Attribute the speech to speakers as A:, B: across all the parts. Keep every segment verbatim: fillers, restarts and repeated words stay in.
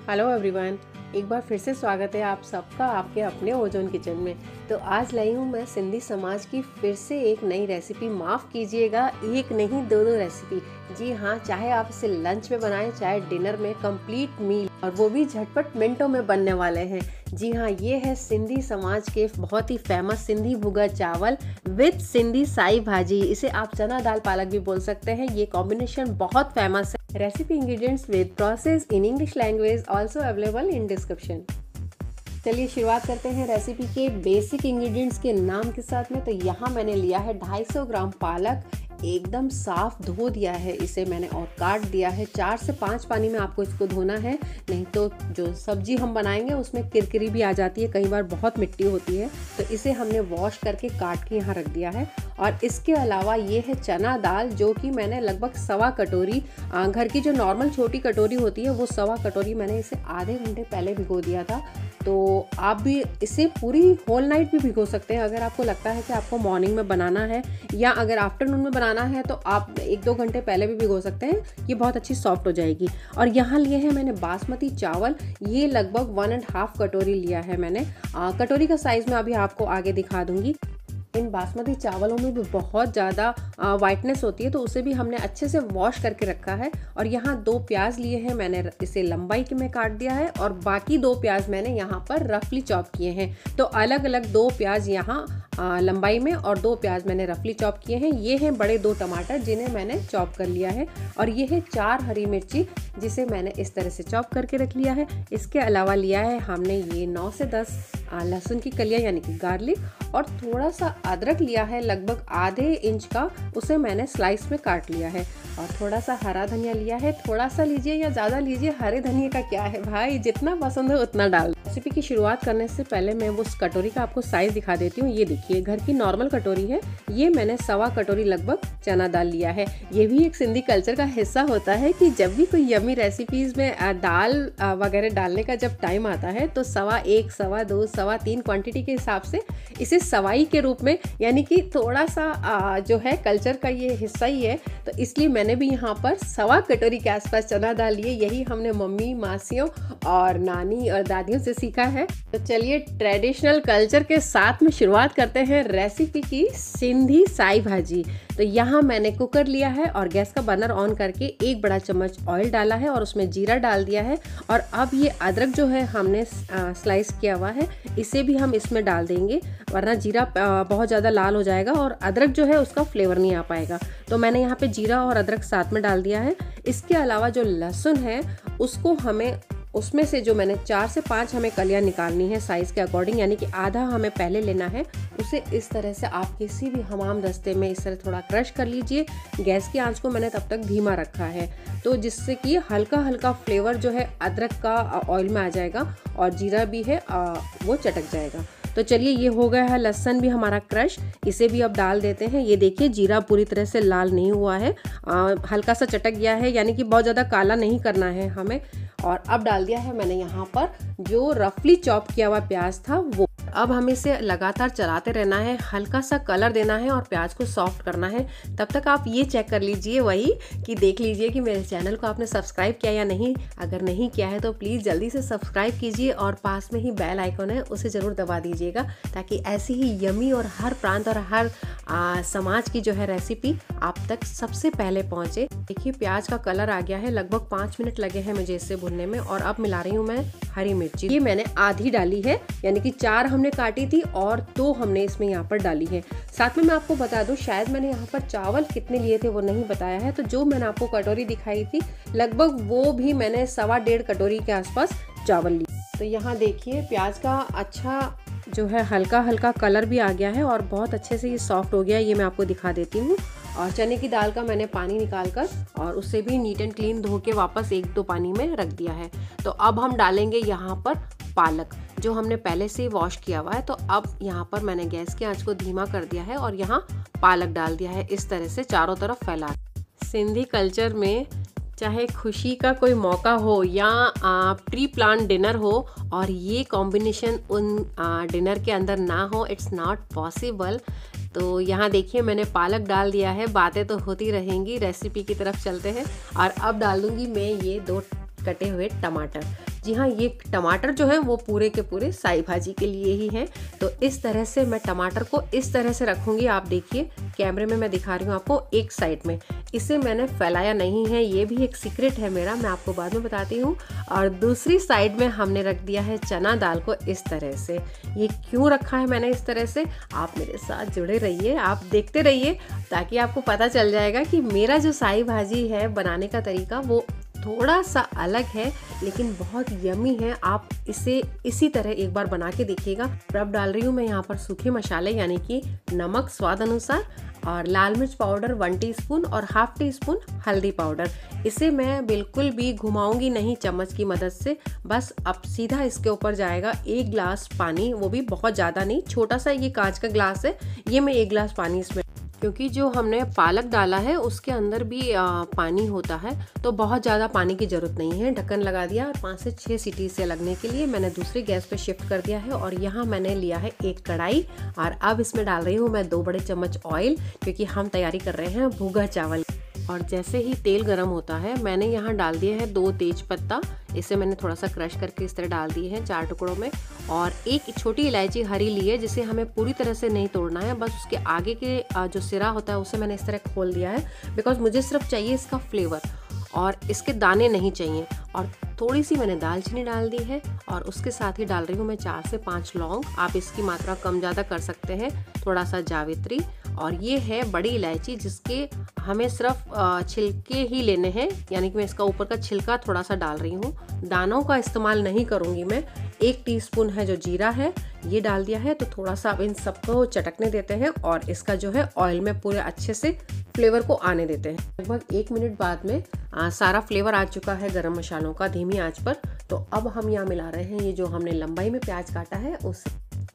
A: Hello everyone, एक बार फिर से स्वागत है आप सबका आपके अपने ओजोन किचन में। तो आज लाई हूँ मैं सिंधी समाज की फिर से एक नई रेसिपी। माफ़ कीजिएगा, एक नहीं दो दो रेसिपी। जी हाँ, चाहे आप इसे लंच में बनाएं चाहे डिनर में, कंप्लीट मील, और वो भी झटपट मिनटों में बनने वाले हैं। जी हाँ, ये है सिंधी समाज के बहुत ही फेमस सिंधी भुगा चावल विद सिंधी साई भाजी। इसे आप चना दाल पालक भी बोल सकते हैं। ये कॉम्बिनेशन बहुत फेमस है। Recipe ingredients with process in English language also available in description. चलिए शुरुआत करते हैं रेसिपी के बेसिक इंग्रेडिएंट्स के नाम के साथ में। तो यहाँ मैंने लिया है ढाई सौ ग्राम पालक, एकदम साफ धो दिया है इसे मैंने और काट दिया है। चार से पाँच पानी में आपको इसको धोना है, नहीं तो जो सब्जी हम बनाएंगे उसमें किरकिरी भी आ जाती है, कई बार बहुत मिट्टी होती है। तो इसे हमने वॉश करके काट के यहाँ रख दिया है। और इसके अलावा ये है चना दाल, जो कि मैंने लगभग सवा कटोरी, घर की जो नॉर्मल छोटी कटोरी होती है वो सवा कटोरी, मैंने इसे आधे घंटे पहले भिगो दिया था। तो आप भी इसे पूरी होल नाइट भी भिगो सकते हैं अगर आपको लगता है कि आपको मॉर्निंग में बनाना है, या अगर आफ्टरनून में बनाना है तो आप एक दो घंटे पहले भी भिगो सकते हैं। ये बहुत अच्छी सॉफ्ट हो जाएगी। और यहाँ लिए हैं मैंने बासमती चावल, ये लगभग वन एंड हाफ कटोरी लिया है मैंने। आ, कटोरी का साइज़ मैं अभी आपको आगे दिखा दूंगी। इन बासमती चावलों में भी बहुत ज़्यादा वाइटनेस होती है, तो उसे भी हमने अच्छे से वॉश करके रखा है। और यहाँ दो प्याज लिए हैं मैंने, इसे लंबाई के में काट दिया है, और बाकी दो प्याज मैंने यहाँ पर रफली चॉप किए हैं। तो अलग अलग दो प्याज यहाँ लंबाई में और दो प्याज मैंने रफली चॉप किए हैं। ये हैं बड़े दो टमाटर जिन्हें मैंने चॉप कर लिया है, और ये है चार हरी मिर्ची जिसे मैंने इस तरह से चॉप करके रख लिया है। इसके अलावा लिया है हमने ये नौ से दस लहसुन की कलियां यानी कि गार्लिक, और थोड़ा सा अदरक लिया है लगभग आधे इंच का, उसे मैंने स्लाइस में काट लिया है। और थोड़ा सा हरा धनिया लिया है, थोड़ा सा लीजिए या ज़्यादा लीजिए, हरे धनिया का क्या है भाई, जितना पसंद है उतना डाल। रेसिपी की शुरुआत करने से पहले मैं वो कटोरी का आपको साइज दिखा देती हूँ। ये देखिए, घर की नॉर्मल कटोरी है, ये मैंने सवा कटोरी लगभग चना दाल लिया है। ये भी एक सिंधी कल्चर का हिस्सा होता है कि जब भी कोई यमी रेसिपीज़ में दाल वगैरह डालने का जब टाइम आता है तो सवा एक, सवा दो, सवा तीन क्वांटिटी के हिसाब से इसे सवाई के रूप में, यानी कि थोड़ा सा जो है कल्चर का ये हिस्सा ही है, तो इसलिए मैंने भी यहाँ पर सवा कटोरी के आसपास चना दाल लिए। यही हमने मम्मी, मासियों और नानी और दादियों से सीखा है। तो चलिए ट्रेडिशनल कल्चर के साथ में शुरुआत करते हैं रेसिपी की, सिंधी साई भाजी। तो यहाँ मैंने कुकर लिया है और गैस का बर्नर ऑन करके एक बड़ा चम्मच ऑयल डाला है और उसमें जीरा डाल दिया है। और अब ये अदरक जो है हमने स्लाइस किया हुआ है, इसे भी हम इसमें डाल देंगे, वरना जीरा बहुत ज़्यादा लाल हो जाएगा और अदरक जो है उसका फ्लेवर नहीं आ पाएगा। तो मैंने यहाँ पे जीरा और अदरक साथ में डाल दिया है। इसके अलावा जो लहसुन है उसको हमें, उसमें से जो मैंने चार से पाँच हमें कलियां निकालनी है साइज़ के अकॉर्डिंग, यानी कि आधा हमें पहले लेना है। उसे इस तरह से आप किसी भी हमाम दस्ते में इस तरह थोड़ा क्रश कर लीजिए। गैस की आंच को मैंने तब तक धीमा रखा है, तो जिससे कि हल्का हल्का फ्लेवर जो है अदरक का ऑयल में आ जाएगा और जीरा भी है वो चटक जाएगा। तो चलिए, ये हो गया है लहसुन भी हमारा क्रश, इसे भी अब डाल देते हैं। ये देखिए, जीरा पूरी तरह से लाल नहीं हुआ है, आ, हल्का सा चटक गया है, यानी कि बहुत ज़्यादा काला नहीं करना है हमें। और अब डाल दिया है मैंने यहाँ पर जो रफली चॉप किया हुआ प्याज था वो। अब हमें इसे लगातार चलाते रहना है, हल्का सा कलर देना है और प्याज को सॉफ्ट करना है। तब तक आप ये चेक कर लीजिए वही कि देख लीजिए कि मेरे चैनल को आपने सब्सक्राइब किया या नहीं। अगर नहीं किया है तो प्लीज़ जल्दी से सब्सक्राइब कीजिए और पास में ही बेल आइकन है उसे ज़रूर दबा दीजिएगा, ताकि ऐसी ही यमी और हर प्रांत और हर आ, समाज की जो है रेसिपी आप तक सबसे पहले पहुँचे। देखिए, प्याज का कलर आ गया है, लगभग पाँच मिनट लगे हैं मुझे इसे भुनने में। और अब मिला रही हूँ मैं हरी मिर्ची, ये मैंने आधी डाली है, यानी कि चार हमने काटी थी और दो हमने इसमें यहाँ पर डाली है। साथ में मैं आपको बता दूं, शायद मैंने यहाँ पर चावल कितने लिए थे वो नहीं बताया है। तो जो मैंने आपको कटोरी दिखाई थी लगभग वो भी मैंने सवा डेढ़ कटोरी के आसपास चावल ली। तो यहाँ देखिए, प्याज का अच्छा जो है हल्का हल्का कलर भी आ गया है और बहुत अच्छे से ये सॉफ्ट हो गया, ये मैं आपको दिखा देती हूँ। और चने की दाल का मैंने पानी निकाल कर और उससे भी नीट एंड क्लीन धो के वापस एक दो पानी में रख दिया है। तो अब हम डालेंगे यहाँ पर पालक, जो हमने पहले से वॉश किया हुआ है। तो अब यहाँ पर मैंने गैस की आंच को धीमा कर दिया है और यहाँ पालक डाल दिया है, इस तरह से चारों तरफ फैला। सिंधी कल्चर में चाहे खुशी का कोई मौका हो या प्री प्लान डिनर हो और ये कॉम्बिनेशन उन डिनर के अंदर ना हो, इट्स नॉट पॉसिबल। तो यहाँ देखिए, मैंने पालक डाल दिया है, बातें तो होती रहेंगी, रेसिपी की तरफ चलते हैं। और अब डाल दूंगी मैं ये दो कटे हुए टमाटर। जी हाँ, ये टमाटर जो है वो पूरे के पूरे साई भाजी के लिए ही हैं। तो इस तरह से मैं टमाटर को इस तरह से रखूँगी। आप देखिए कैमरे में मैं दिखा रही हूँ आपको एक साइड में, इसे मैंने फैलाया नहीं है, ये भी एक सीक्रेट है मेरा, मैं आपको बाद में बताती हूँ। और दूसरी साइड में हमने रख दिया है चना दाल को इस तरह से। ये क्यों रखा है मैंने इस तरह से, आप मेरे साथ जुड़े रहिए, आप देखते रहिए, ताकि आपको पता चल जाएगा कि मेरा जो साई भाजी है बनाने का तरीका वो थोड़ा सा अलग है लेकिन बहुत यमी है। आप इसे इसी तरह एक बार बना के देखिएगा। अब डाल रही हूँ मैं यहाँ पर सूखे मसाले यानी कि नमक स्वाद अनुसार, और लाल मिर्च पाउडर वन टीस्पून और हाफ टी स्पून हल्दी पाउडर। इसे मैं बिल्कुल भी घुमाऊंगी नहीं चम्मच की मदद से, बस अब सीधा इसके ऊपर जाएगा एक गिलास पानी, वो भी बहुत ज़्यादा नहीं, छोटा सा ये कांच का ग्लास है, ये मैं एक गिलास पानी इसमें, क्योंकि जो हमने पालक डाला है उसके अंदर भी आ, पानी होता है, तो बहुत ज़्यादा पानी की ज़रूरत नहीं है। ढक्कन लगा दिया और पाँच से छः सीटी से लगने के लिए मैंने दूसरी गैस पे शिफ्ट कर दिया है। और यहाँ मैंने लिया है एक कढ़ाई, और अब इसमें डाल रही हूँ मैं दो बड़े चम्मच ऑयल, क्योंकि हम तैयारी कर रहे हैं भुगा चावल। और जैसे ही तेल गर्म होता है मैंने यहाँ डाल दिए हैं दो तेज पत्ता, इसे मैंने थोड़ा सा क्रश करके इस तरह डाल दिए हैं चार टुकड़ों में। और एक छोटी इलायची हरी ली है, जिसे हमें पूरी तरह से नहीं तोड़ना है, बस उसके आगे के जो सिरा होता है उसे मैंने इस तरह खोल दिया है, बिकॉज मुझे सिर्फ चाहिए इसका फ्लेवर और इसके दाने नहीं चाहिए। और थोड़ी सी मैंने दालचीनी डाल दी है, और उसके साथ ही डाल रही हूँ मैं चार से पाँच लौंग, आप इसकी मात्रा कम ज़्यादा कर सकते हैं, थोड़ा सा जावित्री, और ये है बड़ी इलायची जिसके हमें सिर्फ छिलके ही लेने हैं, यानी कि मैं इसका ऊपर का छिलका थोड़ा सा डाल रही हूँ, दानों का इस्तेमाल नहीं करूँगी मैं। एक टीस्पून है जो जीरा है ये डाल दिया है, तो थोड़ा सा अब इन सबको चटकने देते हैं और इसका जो है ऑयल में पूरे अच्छे से फ्लेवर को आने देते हैं। लगभग एक मिनट बाद में आ, सारा फ्लेवर आ चुका है गरम मसालों का धीमी आंच पर। तो अब हम यहाँ मिला रहे हैं ये जो हमने लंबाई में प्याज काटा है उसे।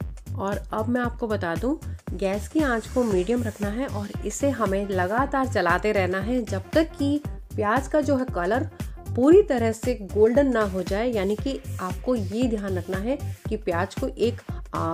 A: और अब मैं आपको बता दूं, गैस की आंच को मीडियम रखना है और इसे हमें लगातार चलाते रहना है जब तक कि प्याज का जो है कलर पूरी तरह से गोल्डन ना हो जाए। यानी कि आपको ये ध्यान रखना है कि प्याज को एक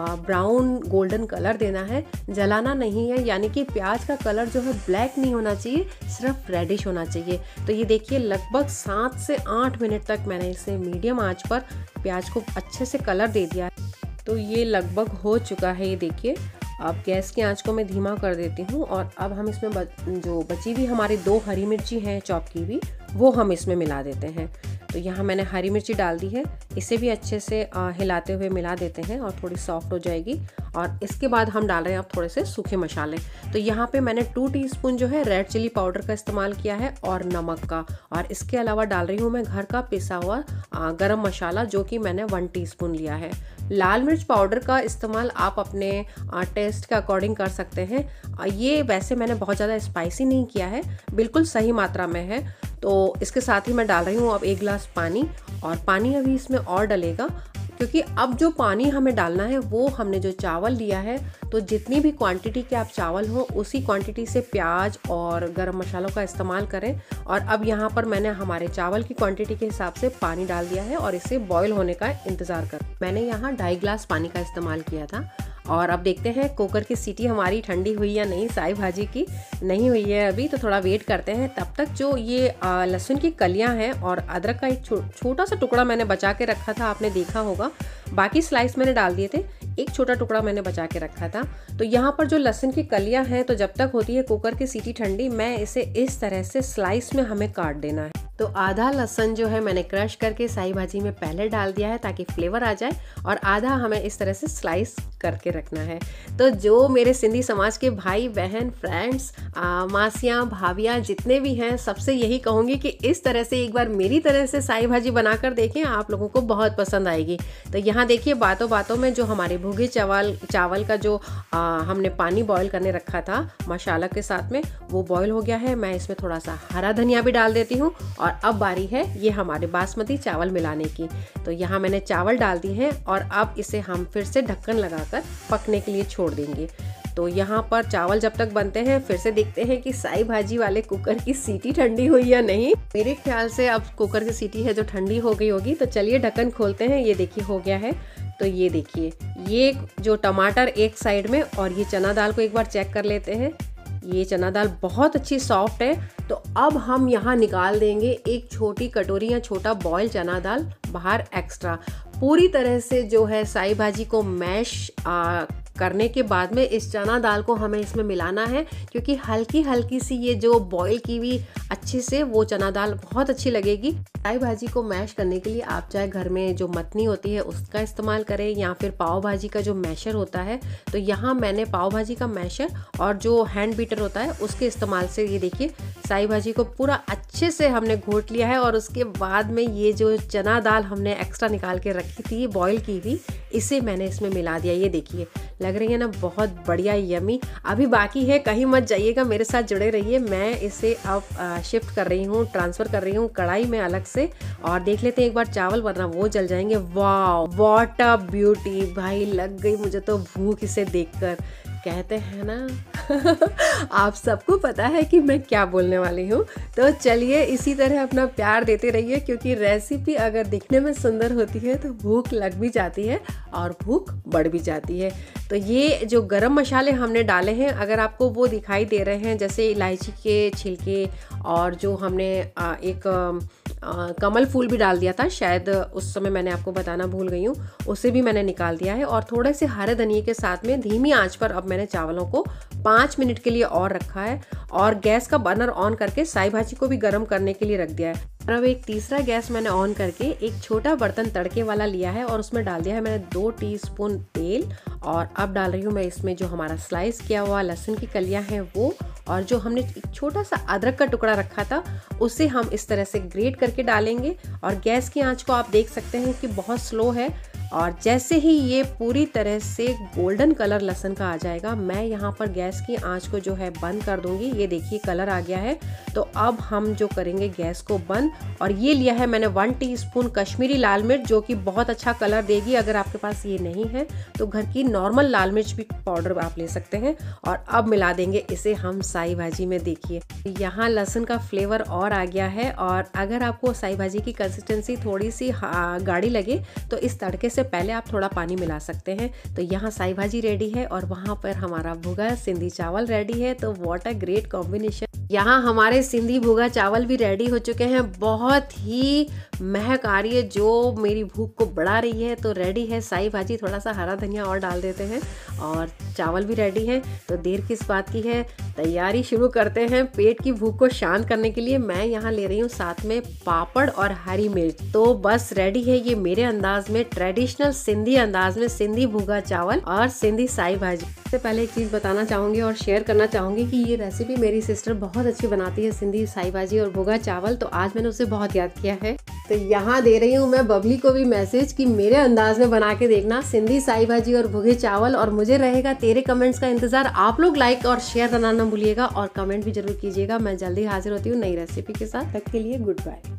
A: ब्राउन गोल्डन कलर देना है, जलाना नहीं है। यानी कि प्याज का कलर जो है ब्लैक नहीं होना चाहिए, सिर्फ रेडिश होना चाहिए। तो ये देखिए लगभग सात से आठ मिनट तक मैंने इसे मीडियम आंच पर प्याज को अच्छे से कलर दे दिया है। तो ये लगभग हो चुका है, ये देखिए। अब गैस की आंच को मैं धीमा कर देती हूँ और अब हम इसमें ब, जो बची हुई हमारी दो हरी मिर्ची हैं चॉप की हुई, वो हम इसमें मिला देते हैं। तो यहाँ मैंने हरी मिर्ची डाल दी है, इसे भी अच्छे से आ, हिलाते हुए मिला देते हैं और थोड़ी सॉफ्ट हो जाएगी। और इसके बाद हम डाल रहे हैं अब थोड़े से सूखे मसाले। तो यहाँ पे मैंने टू टीस्पून जो है रेड चिली पाउडर का इस्तेमाल किया है और नमक का, और इसके अलावा डाल रही हूँ मैं घर का पिसा हुआ आ, गरम मसाला, जो कि मैंने वन टीस्पून लिया है। लाल मिर्च पाउडर का इस्तेमाल आप अपने आ, टेस्ट के अकॉर्डिंग कर सकते हैं। आ, ये वैसे मैंने बहुत ज़्यादा स्पाइसी नहीं किया है, बिल्कुल सही मात्रा में है। तो इसके साथ ही मैं डाल रही हूँ अब एक गिलास पानी, और पानी अभी इसमें और डलेगा, क्योंकि अब जो पानी हमें डालना है वो हमने जो चावल लिया है, तो जितनी भी क्वांटिटी के आप चावल हो उसी क्वांटिटी से प्याज और गरम मसालों का इस्तेमाल करें। और अब यहाँ पर मैंने हमारे चावल की क्वांटिटी के हिसाब से पानी डाल दिया है और इसे बॉईल होने का इंतज़ार कर। मैंने यहाँ ढाई गिलास पानी का इस्तेमाल किया था। और अब देखते हैं कुकर की सीटी हमारी ठंडी हुई या नहीं। साई भाजी की नहीं हुई है अभी, तो थोड़ा वेट करते हैं। तब तक जो ये लहसुन की कलियां हैं और अदरक का एक छो, छोटा सा टुकड़ा मैंने बचा के रखा था, आपने देखा होगा, बाकी स्लाइस मैंने डाल दिए थे, एक छोटा टुकड़ा मैंने बचा के रखा था। तो यहाँ पर जो लहसुन की कलियां हैं, तो जब तक होती है कुकर की सीटी ठंडी, मैं इसे इस तरह से स्लाइस में हमें काट देना है। तो आधा लहसुन जो है मैंने क्रश करके साई भाजी में पहले डाल दिया है ताकि फ्लेवर आ जाए, और आधा हमें इस तरह से स्लाइस करके रखना है। तो जो मेरे सिंधी समाज के भाई बहन, फ्रेंड्स, मासियाँ, भाभियाँ जितने भी हैं, सबसे यही कहूँगी कि इस तरह से एक बार मेरी तरह से साई भाजी बनाकर देखें, आप लोगों को बहुत पसंद आएगी। तो यहाँ देखिए बातों बातों में जो हमारे भुगे चावल चावल का जो आ, हमने पानी बॉईल करने रखा था मसाला के साथ में, वो बॉईल हो गया है। मैं इसमें थोड़ा सा हरा धनिया भी डाल देती हूँ। और अब बारी है ये हमारे बासमती चावल मिलाने की। तो यहाँ मैंने चावल डाल दिए हैं और अब इसे हम फिर से ढक्कन लगाकर पकने के लिए छोड़ देंगे। तो यहाँ पर चावल जब तक बनते हैं, फिर से देखते हैं कि साई भाजी वाले कुकर की सीटी ठंडी हुई या नहीं। मेरे ख्याल से अब कुकर की सीटी है जो ठंडी हो गई होगी। तो चलिए ढक्कन खोलते हैं। ये देखिए हो गया है। तो ये देखिए, ये जो टमाटर एक साइड में और ये चना दाल को एक बार चेक कर लेते हैं। ये चना दाल बहुत अच्छी सॉफ्ट है। तो अब हम यहाँ निकाल देंगे एक छोटी कटोरी या छोटा बॉयल चना दाल बाहर एक्स्ट्रा। पूरी तरह से जो है साई भाजी को मैश आ, करने के बाद में इस चना दाल को हमें इसमें मिलाना है, क्योंकि हल्की हल्की सी ये जो बॉईल की हुई अच्छे से वो चना दाल बहुत अच्छी लगेगी। साई भाजी को मैश करने के लिए आप चाहे घर में जो मतनी होती है उसका इस्तेमाल करें या फिर पाव भाजी का जो मैशर होता है। तो यहाँ मैंने पाव भाजी का मैशर और जो हैंड बीटर होता है उसके इस्तेमाल से ये देखिए साई भाजी को पूरा अच्छे से हमने घोट लिया है। और उसके बाद में ये जो चना दाल हमने एक्स्ट्रा निकाल के रखी थी बॉईल की हुई, इसे मैंने इसमें मिला दिया। ये देखिए लग रही है ना बहुत बढ़िया यमी। अभी बाकी है, कहीं मत जाइएगा, मेरे साथ जुड़े रहिए। मैं इसे अब शिफ्ट कर रही हूँ, ट्रांसफ़र कर रही हूँ कढ़ाई में अलग से। और देख लेते हैं एक बार चावल, वरना वो जल जाएंगे। वाह व्हाट अ ब्यूटी भाई, लग गई मुझे तो भूख इसे देखकर। कहते हैं ना आप सबको पता है कि मैं क्या बोलने वाली हूँ। तो चलिए इसी तरह अपना प्यार देते रहिए, क्योंकि रेसिपी अगर दिखने में सुंदर होती है तो भूख लग भी जाती है और भूख बढ़ भी जाती है। तो ये जो गरम मसाले हमने डाले हैं, अगर आपको वो दिखाई दे रहे हैं, जैसे इलायची के छिलके और जो हमने एक आ, कमल फूल भी डाल दिया था, शायद उस समय मैंने आपको बताना भूल गई हूँ, उसे भी मैंने निकाल दिया है। और थोड़े से हरे धनिए के साथ में धीमी आंच पर अब मैंने चावलों को पाँच मिनट के लिए और रखा है। और गैस का बर्नर ऑन करके साई भाजी को भी गर्म करने के लिए रख दिया है। और अब एक तीसरा गैस मैंने ऑन करके एक छोटा बर्तन तड़के वाला लिया है और उसमें डाल दिया है मैंने दो टीस्पून तेल। और अब डाल रही हूँ मैं इसमें जो हमारा स्लाइस किया हुआ लहसुन की कलियाँ हैं वो, और जो हमने एक छोटा सा अदरक का टुकड़ा रखा था उसे हम इस तरह से ग्रेट करके डालेंगे। और गैस की आंच को आप देख सकते हैं कि बहुत स्लो है। और जैसे ही ये पूरी तरह से गोल्डन कलर लहसुन का आ जाएगा, मैं यहाँ पर गैस की आंच को जो है बंद कर दूंगी। ये देखिए कलर आ गया है। तो अब हम जो करेंगे गैस को बंद। और ये लिया है मैंने वन टीस्पून कश्मीरी लाल मिर्च, जो कि बहुत अच्छा कलर देगी। अगर आपके पास ये नहीं है तो घर की नॉर्मल लाल मिर्च भी पाउडर आप ले सकते हैं। और अब मिला देंगे इसे हम साई भाजी में। देखिए यहाँ लहसुन का फ्लेवर और आ गया है। और अगर आपको साई भाजी की कंसिस्टेंसी थोड़ी सी गाढ़ी लगे तो इस तड़के से पहले आप थोड़ा पानी मिला सकते हैं। तो यहाँ साई भाजी रेडी है और वहाँ पर हमारा भुगा सिंधी चावल रेडी है। तो व्हाट अ ग्रेट कॉम्बिनेशन। यहाँ हमारे सिंधी भुगा चावल भी रेडी हो चुके हैं। बहुत ही महक आ रही है जो मेरी भूख को बढ़ा रही है। तो रेडी है साई भाजी, थोड़ा सा हरा धनिया और डाल देते हैं। और चावल भी रेडी है। तो देर किस बात की है, तैयारी शुरू करते हैं। पेट की भूख को शांत करने के लिए मैं यहाँ ले रही हूँ साथ में पापड़ और हरी मिर्च। तो बस रेडी है ये मेरे अंदाज में, ट्रेडिशनल सिंधी अंदाज में, सिंधी भुगा चावल और सिंधी साई भाजी। सबसे पहले एक चीज़ बताना चाहूँगी और शेयर करना चाहूँगी कि ये रेसिपी मेरी सिस्टर बहुत अच्छी बनाती है, सिंधी साई भाजी और भुगा चावल। तो आज मैंने उसे बहुत याद किया है। तो यहाँ दे रही हूँ मैं बबली को भी मैसेज कि मेरे अंदाज में बना के देखना सिंधी साई भाजी और भुगे चावल। और मुझे रहेगा तेरे कमेंट्स का इंतजार। आप लोग लाइक और शेयर करना ना भूलिएगा और कमेंट भी जरूर कीजिएगा। मैं जल्दी हाजिर होती हूँ नई रेसिपी के साथ। तब के लिए गुड बाय।